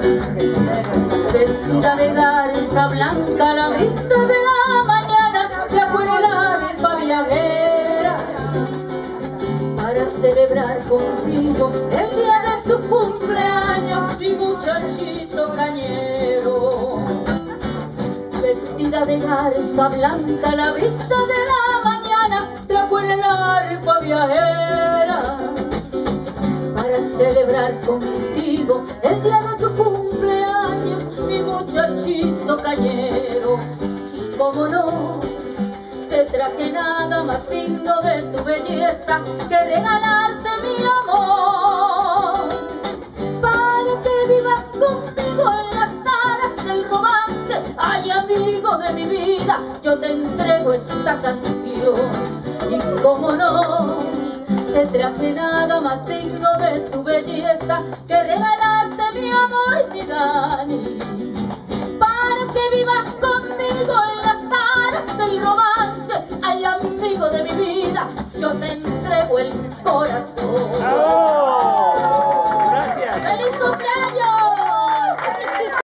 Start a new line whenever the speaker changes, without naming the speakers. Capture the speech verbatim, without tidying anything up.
Vestida de garza blanca, la brisa de la mañana trajo en el alma viajera para celebrar contigo el día de tu cumpleaños, mi muchachito cañero. Vestida de garza blanca, la brisa de la mañana trajo en el alma viajera para celebrar contigo el día de tu cumpleaños, mi muchachito cañero. Y como no, te traje nada más digno de tu belleza que regalarte mi amor, para que vivas conmigo en las alas del romance. Ay, amigo de mi vida, yo te entrego esta canción. Y como no, te traje nada más digno de tu belleza que regalarte mi amor, mi Dani, para que vivas conmigo en las alas del romance. Ay, amigo de mi vida, yo te entrego el corazón.